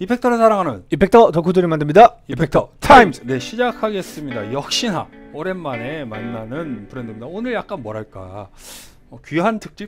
이펙터를 사랑하는 이펙터 덕후들이 만듭니다. 이펙터 타임즈. 네, 시작하겠습니다. 역시나 오랜만에 만나는 브랜드입니다. 오늘 약간 뭐랄까 귀한 특집?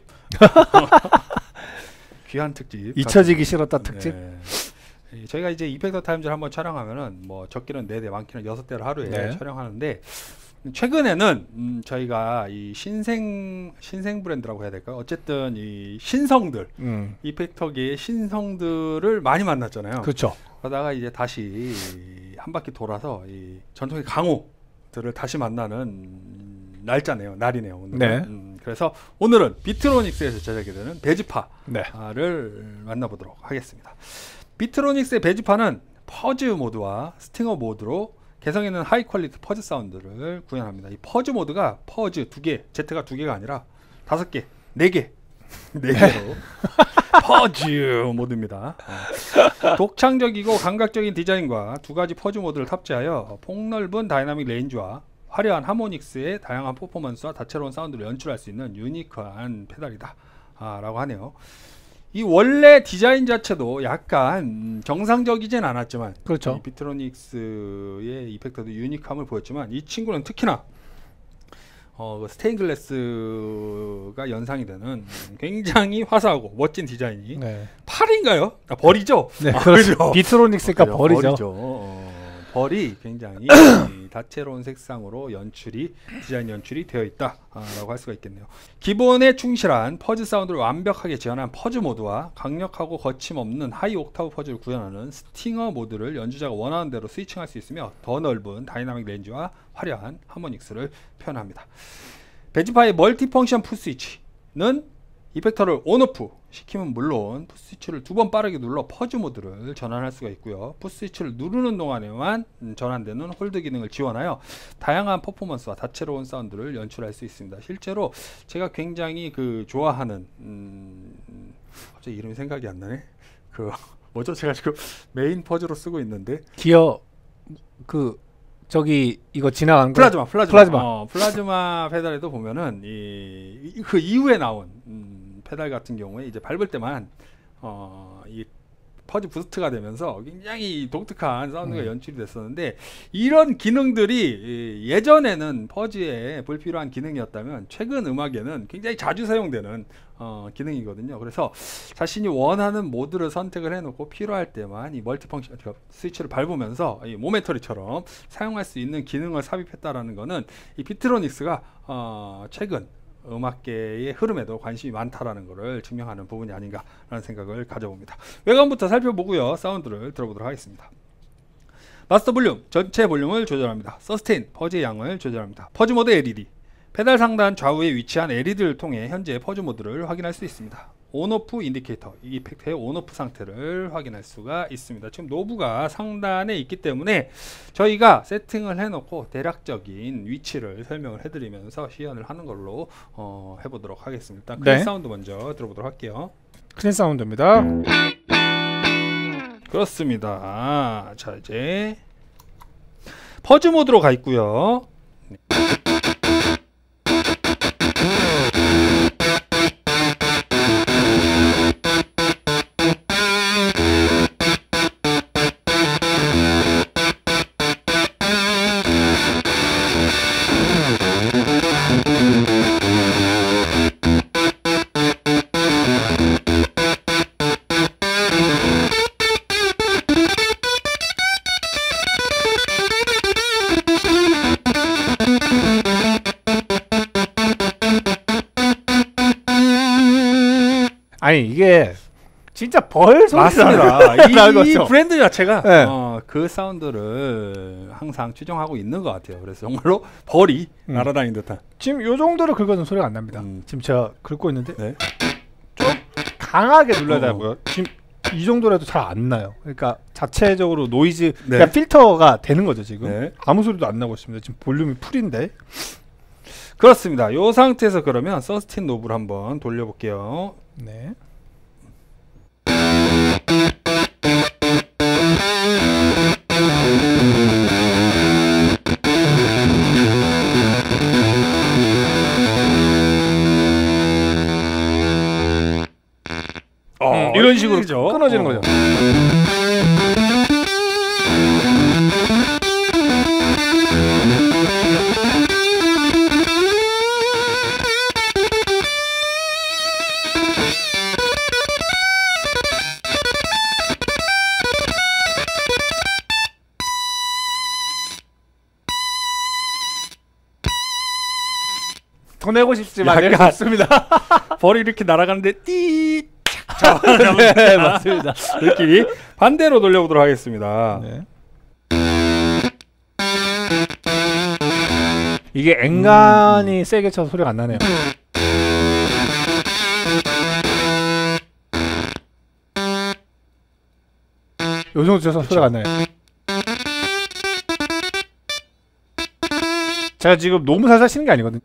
귀한 특집. 잊혀지기 싫었다 특집. 네. 저희가 이제 이펙터 타임즈를 한번 촬영하면은 뭐 적기는 4대, 많기는 6대를 하루에 촬영하는데 최근에는 저희가 이 신생 브랜드라고 해야 될까요? 어쨌든 이 신성들, 이펙터계의 신성들을 많이 만났잖아요. 그렇죠. 그러다가 이제 다시 한 바퀴 돌아서 이 전통의 강호들을 다시 만나는 날이네요. 오늘은. 네. 그래서 오늘은 비트로닉스에서 제작이 되는 배지파를 네. 만나보도록 하겠습니다. 비트로닉스의 배지파는 퍼즈 모드와 스팅어 모드로 개성있는 하이 퀄리티 퍼즈 사운드를 구현합니다. 이 퍼즈 모드가 퍼즈 2개, Z가 2개가 아니라 5개, 4개, 4개로 퍼즈 모드입니다. 독창적이고 감각적인 디자인과 2가지 퍼즈 모드를 탑재하여 폭넓은 다이나믹 레인지와 화려한 하모닉스의 다양한 퍼포먼스와 다채로운 사운드를 연출할 수 있는 유니크한 페달이다 라고 하네요. 이 원래 디자인 자체도 약간 정상적이진 않았지만, 그렇죠. 비트로닉스의 이펙터도 유니크함을 보였지만 이 친구는 특히나 스테인글래스가 연상이 되는 굉장히 화사하고 멋진 디자인이 팔인가요? 벌이죠? 네, 그렇죠. 비트로닉스가 벌이죠. 벌이 굉장히 다채로운 색상으로 디자인 연출이 되어 있다라고 할 수가 있겠네요. 기본에 충실한 퍼즈 사운드를 완벽하게 지원한 퍼즈 모드와 강력하고 거침없는 하이 옥타브 퍼즈를 구현하는 스팅어 모드를 연주자가 원하는 대로 스위칭할 수 있으며 더 넓은 다이나믹 렌즈와 화려한 하모닉스를 표현합니다. 배지파의 멀티펑션 풋스위치는 이펙터를 온오프 시키면 물론 풋스위치를 2번 빠르게 눌러 퍼즈 모드를 전환할 수가 있고요. 풋스위치를 누르는 동안에만 전환되는 홀드 기능을 지원하여 다양한 퍼포먼스와 다채로운 사운드를 연출할 수 있습니다. 실제로 제가 굉장히 좋아하는 갑자기 이름이 생각이 안 나네. 뭐죠? 제가 지금 메인 퍼즈로 쓰고 있는데 기어 이거 지나간 거 플라즈마 페달에도 보면은 그 이후에 나온 페달 같은 경우에 이제 밟을 때만 이 퍼즈 부스트가 되면서 굉장히 독특한 사운드가 연출이 됐었는데, 이런 기능들이 예전에는 퍼즈에 불필요한 기능이었다면 최근 음악에는 굉장히 자주 사용되는 기능이거든요. 그래서 자신이 원하는 모드를 선택을 해놓고 필요할 때만 이 멀티펑션 스위치를 밟으면서 이 모멘터리처럼 사용할 수 있는 기능을 삽입했다라는 거는 이 비트로닉스가 최근 음악계의 흐름에도 관심이 많다라는 것을 증명하는 부분이 아닌가라는 생각을 가져봅니다. 외관부터 살펴보고요. 사운드를 들어보도록 하겠습니다. 마스터 볼륨, 전체 볼륨을 조절합니다. 서스테인, 퍼즈의 양을 조절합니다. 퍼즈 모드 LED, 페달 상단 좌우에 위치한 LED를 통해 현재 퍼즈 모드를 확인할 수 있습니다. 온오프 인디케이터, 이 이펙터의 온오프 상태를 확인할 수가 있습니다. 지금 노브가 상단에 있기 때문에 저희가 세팅을 해놓고 대략적인 위치를 설명을 해드리면서 시연을 하는 걸로 해보도록 하겠습니다. 일단 클린 사운드 먼저 들어보도록 할게요. 클린 사운드입니다. 그렇습니다. 자, 이제 퍼즈 모드로 가 있고요. 아니 이게 진짜 벌 맞습니다. 이 브랜드 자체가 그 사운드를 항상 추정하고 있는 것 같아요. 그래서 정말로 벌이 날아다니는 듯한. 지금 요 정도로 긁어도 소리가 안 납니다. 지금 제가 긁고 있는데 좀 강하게 눌러야 되고요. 지금 이 정도라도 잘 안 나요. 그러니까 자체적으로 노이즈, 그러니까 필터가 되는 거죠 지금. 아무 소리도 안 나고 있습니다. 지금 볼륨이 풀인데. 그렇습니다. 이 상태에서 그러면 서스틴 노브를 한번 돌려볼게요. 네. 이런 식으로 끊어지는 거죠. 더 내고 싶지만 낼 수 없습니다. 벌이 이렇게 날아가는데 띠 네, 맞습니다. 느낌이 반대로 돌려보도록 하겠습니다. 네. 이게 앵간히 세게 쳐서 소리가 안 나네요. 요 정도 쳐서 소리가 안 나요. 제가 지금 너무 살살 치는 게 아니거든요.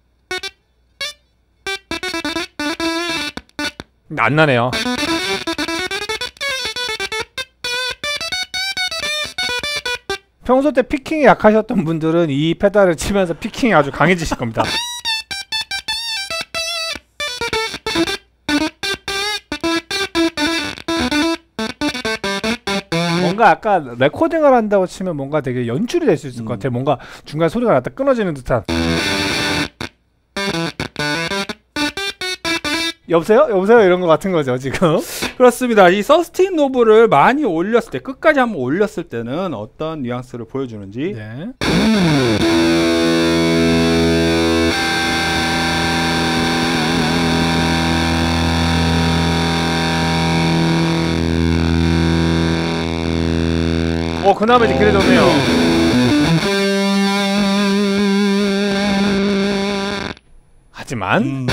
근데 안 나네요. 평소 때 피킹이 약하셨던 분들은 이 페달을 치면서 피킹이 아주 강해지실 겁니다. 뭔가 아까 레코딩을 한다고 치면 뭔가 되게 연출이 될 수 있을 것 같아요. 뭔가 중간 소리가 났다 끊어지는 듯한. 여보세요? 여보세요? 이런 거 같은 거죠 지금. 그렇습니다. 이 서스테인 노브를 많이 올렸을 때, 끝까지 한번 올렸을 때는 어떤 뉘앙스를 보여주는지. 네. 그나마 이제 그래졌네요. 하지만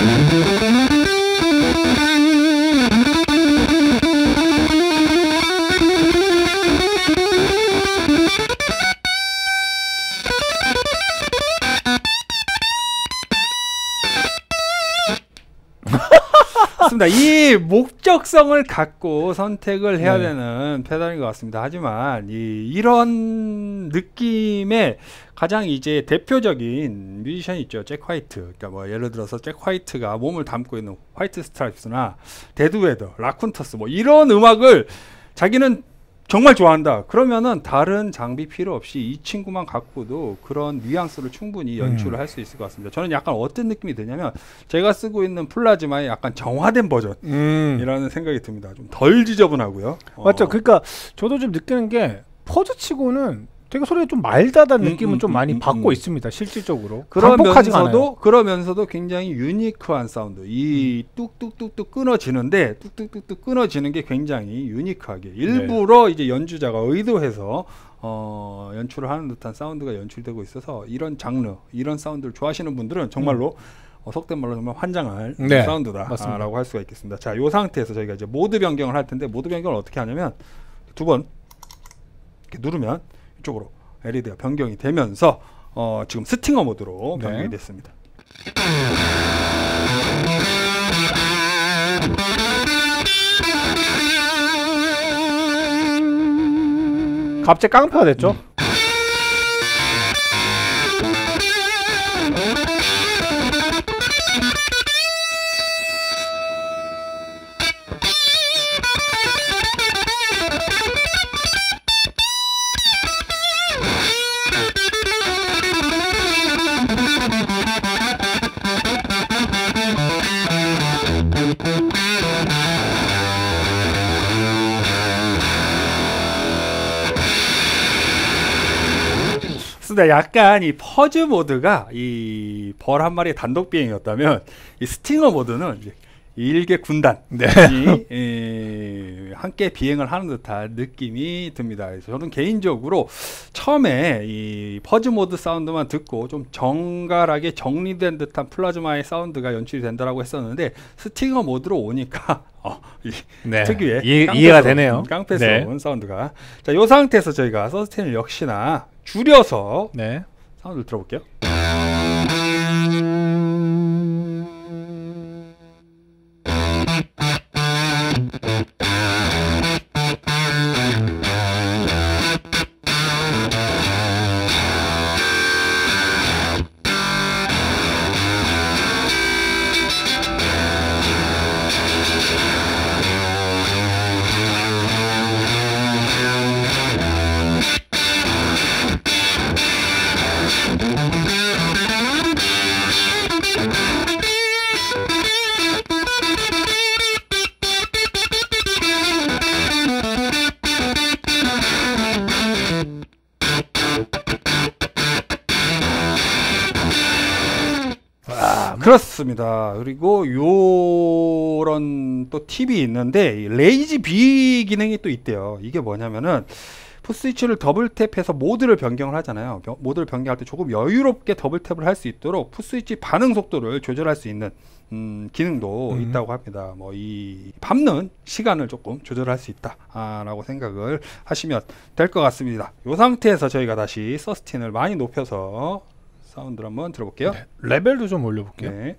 맞습니다. 이 목적성을 갖고 선택을 해야 되는 페달인 것 같습니다. 하지만 이런 느낌의 가장 이제 대표적인 뮤지션이 있죠. 잭 화이트. 그러니까 뭐 예를 들어서 잭 화이트가 몸을 담고 있는 화이트 스트라이프스나 데드 웨더, 라쿤터스 뭐 이런 음악을 자기는 정말 좋아한다. 그러면은 다른 장비 필요 없이 이 친구만 갖고도 그런 뉘앙스를 충분히 연출을 할 수 있을 것 같습니다. 저는 약간 어떤 느낌이 드냐면 제가 쓰고 있는 플라즈마의 약간 정화된 버전이라는 생각이 듭니다. 좀 덜 지저분하고요. 맞죠. 그러니까 저도 좀 느끼는 게 퍼즈치고는 되게 소리가 좀 말다다는 느낌은 좀 많이 받고 있습니다. 실질적으로. 그러면서도 굉장히 유니크한 사운드. 이 뚝뚝뚝뚝 끊어지는데 뚝뚝뚝뚝 끊어지는 게 굉장히 유니크하게 일부러 이제 연주자가 의도해서 연출을 하는 듯한 사운드가 연출되고 있어서 이런 장르, 이런 사운드를 좋아하시는 분들은 정말로 속된 말로 정말 환장할 사운드다라고 할 수가 있겠습니다. 자, 이 상태에서 저희가 이제 모드 변경을 할 텐데 모드 변경을 어떻게 하냐면 두 번 이렇게 누르면 이쪽으로 LED가 변경이 되면서 지금 스팅어 모드로 변경이 됐습니다. 갑자기 깡패가 됐죠? 약간 이 퍼즈 모드가 이 벌 한 마리의 단독 비행이었다면 이 스팅어 모드는 이제 일개 군단이 함께 비행을 하는 듯한 느낌이 듭니다. 그래서 저는 개인적으로 처음에 이 퍼즈 모드 사운드만 듣고 좀 정갈하게 정리된 듯한 플라즈마의 사운드가 연출이 된다라고 했었는데 스팅어 모드로 오니까 특유의 이해가 되네요. 깡패스러운 사운드가. 자, 이 상태에서 저희가 서스테인을 역시나 줄여서 사운드를 들어볼게요. 그렇습니다. 그리고 요런 또 팁이 있는데 레이지 B 기능이 또 있대요. 이게 뭐냐면은 풋스위치를 더블 탭해서 모드를 변경을 하잖아요. 모드를 변경할 때 조금 여유롭게 더블 탭을 할 수 있도록 풋스위치 반응 속도를 조절할 수 있는 기능도 있다고 합니다. 뭐 이 밟는 시간을 조금 조절할 수 있다 라고 생각을 하시면 될 것 같습니다. 이 상태에서 저희가 다시 서스틴을 많이 높여서 사운드를 한번 들어볼게요. 네, 레벨도 좀 올려볼게요. 네.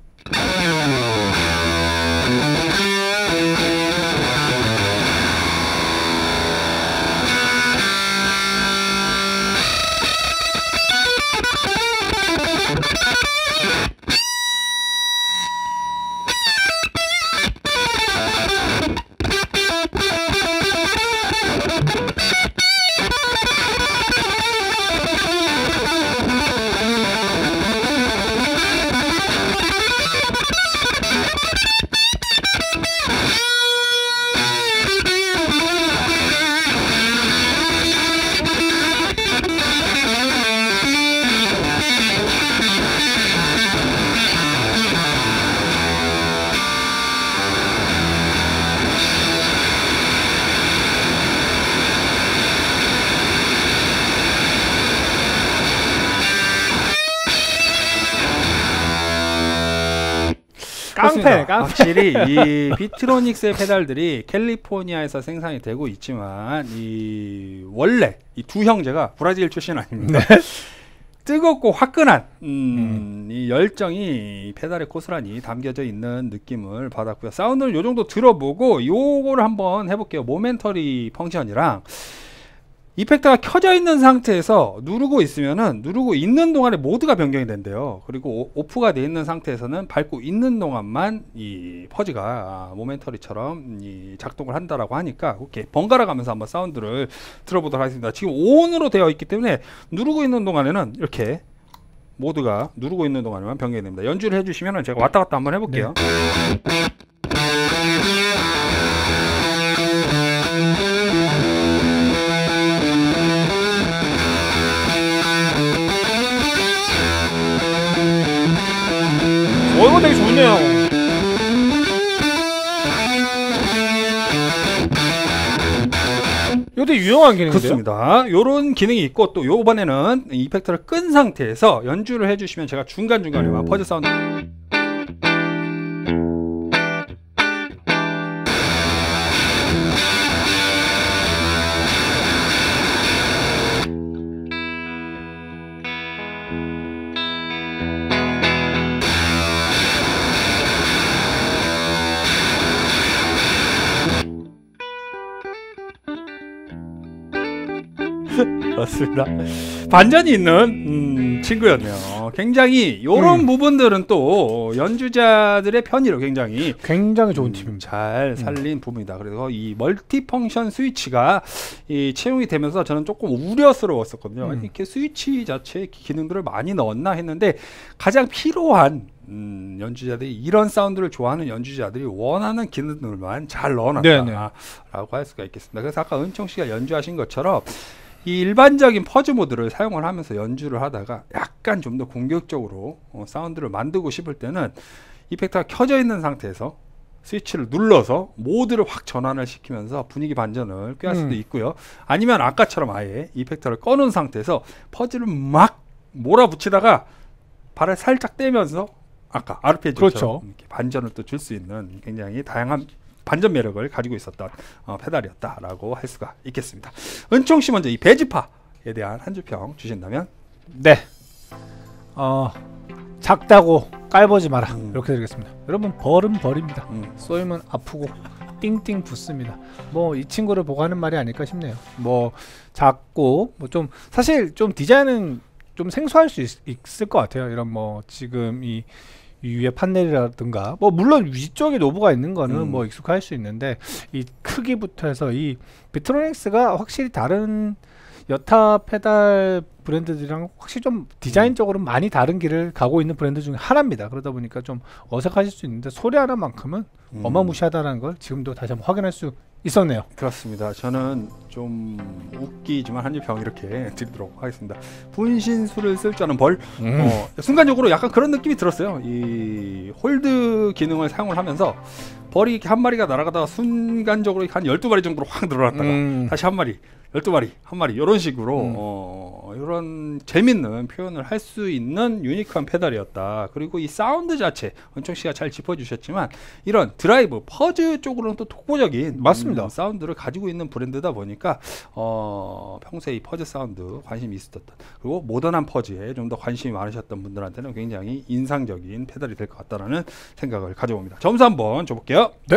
깡패. 확실히 이 비트로닉스의 페달들이 캘리포니아에서 생산이 되고 있지만 이 원래 이 두 형제가 브라질 출신 아닙니까? 네. 뜨겁고 화끈한 이 열정이 이 페달에 고스란히 담겨져 있는 느낌을 받았고요. 사운드를 요 정도 들어보고 요거를 한번 해볼게요. 모멘터리 펑션이랑 이펙터가 켜져 있는 상태에서 누르고 있으면은 누르고 있는 동안에 모드가 변경이 된대요. 그리고 오프가 되어 있는 상태에서는 밟고 있는 동안만 이 퍼즈가 모멘터리처럼 이 작동을 한다라고 하니까 이렇게 번갈아 가면서 한번 사운드를 들어보도록 하겠습니다. 지금 ON으로 되어 있기 때문에 누르고 있는 동안에는 이렇게 모드가 누르고 있는 동안에만 변경이 됩니다. 연주를 해주시면은 제가 왔다 갔다 한번 해볼게요. 네. 이거 되게 좋네요. 이거 되게 유용한 기능인데요? 그렇습니다. 요런 기능이 있고 또 요번에는 이펙터를 끈 상태에서 연주를 해주시면 제가 중간중간에만 퍼즐 사운드 맞습니다. 반전이 있는 친구였네요. 굉장히 요런 부분들은 또 연주자들의 편의로 굉장히 좋은 팁입니다. 잘 살린 부분이다. 그래서 이 멀티펑션 스위치가 이 채용이 되면서 저는 조금 우려스러웠었거든요. 이렇게 스위치 자체에 기능들을 많이 넣었나 했는데 가장 필요한 연주자들이 이런 사운드를 좋아하는 연주자들이 원하는 기능들만 잘 넣어놨다라고 할 수가 있겠습니다. 그래서 아까 은총 씨가 연주하신 것처럼 이 일반적인 퍼즈 모드를 사용을 하면서 연주를 하다가 약간 좀 더 공격적으로 사운드를 만들고 싶을 때는 이펙터가 켜져 있는 상태에서 스위치를 눌러서 모드를 확 전환을 시키면서 분위기 반전을 꾀할 수도 있고요. 아니면 아까처럼 아예 이펙터를 꺼놓은 상태에서 퍼즈를 막 몰아붙이다가 발을 살짝 떼면서 아까 아르페지오처럼 이렇게 반전을 또 줄 수 있는 굉장히 다양한 반전 매력을 가지고 있었던 페달이었다라고 할 수가 있겠습니다. 은총 씨 먼저 이 배지파에 대한 한 줄 평 주신다면? 네. 작다고 깔보지 마라. 이렇게 드리겠습니다. 여러분 벌은 벌입니다. 쏘이면 아프고 띵띵 붙습니다. 뭐 이 친구를 보고 하는 말이 아닐까 싶네요. 뭐 작고 뭐 좀 사실 좀 디자인은 좀 생소할 수 있을 것 같아요. 이런 뭐 지금 이 위에 판넬이라든가 뭐 물론 위쪽에 노브가 있는 거는 뭐 익숙할 수 있는데 이 크기부터 해서 이 비트로닉스가 확실히 다른 여타 페달 브랜드들이랑 확실히 좀 디자인적으로 많이 다른 길을 가고 있는 브랜드 중에 하나입니다. 그러다 보니까 좀 어색하실 수 있는데 소리 하나만큼은 어마무시하다는 걸 지금도 다시 한번 확인할 수 있었네요. 그렇습니다. 저는 좀 웃기지만 한 입 평 이렇게 드리도록 하겠습니다. 분신술을 쓸 줄 아는 벌. 순간적으로 약간 그런 느낌이 들었어요. 이 홀드 기능을 사용을 하면서 벌이 한 마리가 날아가다가 순간적으로 한 12마리 정도로 확 늘어났다가 다시 한 마리, 12마리, 한 마리 이런 식으로 이런 재밌는 표현을 할 수 있는 유니크한 페달이었다. 그리고 이 사운드 자체 원청 씨가 잘 짚어주셨지만 이런 드라이브, 퍼즈 쪽으로는 또 독보적인 맞습니다. 사운드를 가지고 있는 브랜드다 보니까 평소에 이 퍼즈 사운드 관심이 있었던, 그리고 모던한 퍼즈에 좀 더 관심이 많으셨던 분들한테는 굉장히 인상적인 페달이 될 것 같다라는 생각을 가져봅니다. 점수 한번 줘볼게요. 네.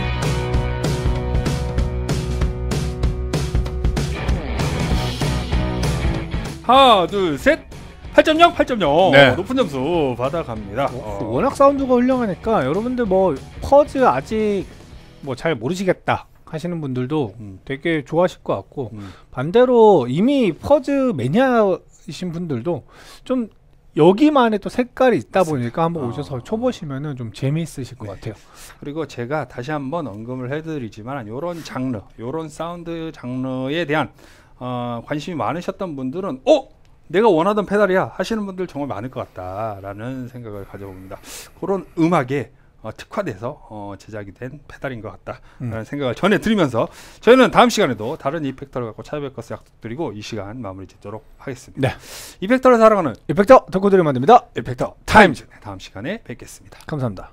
하나, 둘, 셋. 8.0, 8.0. 네. 높은 점수 받아갑니다. 워낙 사운드가 훌륭하니까 여러분들 뭐 퍼즈 아직 뭐 잘 모르시겠다 하시는 분들도 되게 좋아하실 것 같고, 반대로 이미 퍼즈 매니아이신 분들도 좀 여기만의 또 색깔이 있다 보니까 한번 오셔서 쳐보시면은 좀 재미있으실 것 같아요. 그리고 제가 다시 한번 언급을 해드리지만 요런 장르, 요런 사운드 장르에 대한 관심이 많으셨던 분들은 내가 원하던 페달이야 하시는 분들 정말 많을 것 같다라는 생각을 가져봅니다. 그런 음악에 특화돼서 제작이 된 페달인 것 같다라는 생각을 전해드리면서 저희는 다음 시간에도 다른 이펙터를 갖고 찾아뵐 것을 약속드리고 이 시간 마무리 짓도록 하겠습니다. 네. 이펙터를 사랑하는 이펙터 덕후들이 만듭니다. 이펙터 타임즈. 다음 시간에 뵙겠습니다. 감사합니다.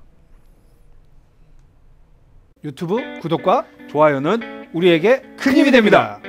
유튜브 구독과 좋아요는 우리에게 큰 힘이 됩니다.